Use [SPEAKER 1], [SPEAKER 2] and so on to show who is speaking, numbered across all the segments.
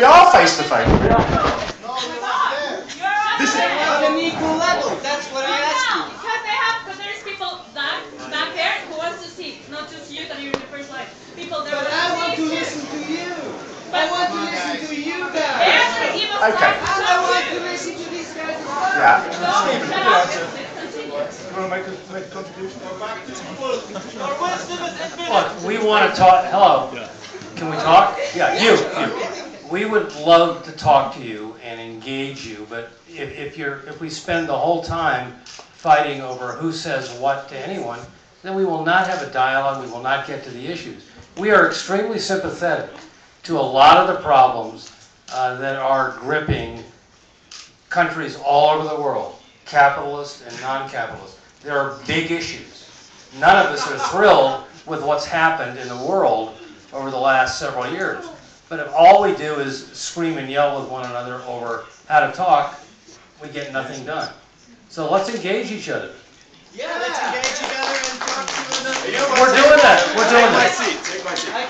[SPEAKER 1] We are face to face. We are.
[SPEAKER 2] This is
[SPEAKER 3] on an equal level. That's what I asked you.
[SPEAKER 4] Because there's people back there who wants to see, not just you that you're in the first line. People there.
[SPEAKER 3] But I want to listen to you. I want to listen to you guys.
[SPEAKER 4] They're going to give us
[SPEAKER 1] Okay.
[SPEAKER 4] time.
[SPEAKER 3] And I want to listen to these guys as well.
[SPEAKER 1] Yeah.
[SPEAKER 4] Stephen,
[SPEAKER 1] You want to make a contribution?
[SPEAKER 5] Look, we want to talk. Hello. Can we talk? Yeah, you. We would love to talk to you and engage you, but if we spend the whole time fighting over who says what to anyone, then we will not have a dialogue. We will not get to the issues. We are extremely sympathetic to a lot of the problems that are gripping countries all over the world, capitalist and non-capitalist. There are big issues. None of us are thrilled with what's happened in the world over the last several years. But if all we do is scream and yell with one another over how to talk, we get nothing done. So let's engage each other.
[SPEAKER 3] Yeah, let's engage each other and talk to another.
[SPEAKER 5] We're doing that. We're doing that.
[SPEAKER 2] Take my seat.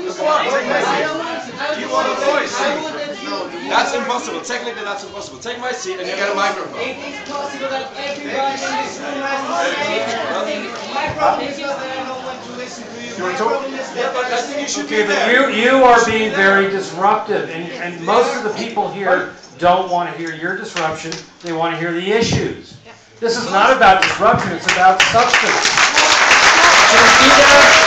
[SPEAKER 3] You want a voice?
[SPEAKER 2] That's impossible. Technically, that's impossible. Take my seat and you get a microphone.
[SPEAKER 3] It is possible that everybody in this room has to say. My problem is not that I don't want to listen to you. My problem is that
[SPEAKER 2] I think you should be
[SPEAKER 5] Okay, but
[SPEAKER 2] there.
[SPEAKER 5] you are being very disruptive, and most of the people here don't want to hear your disruption. They want to hear the issues. This is not about disruption, it's about substance. So either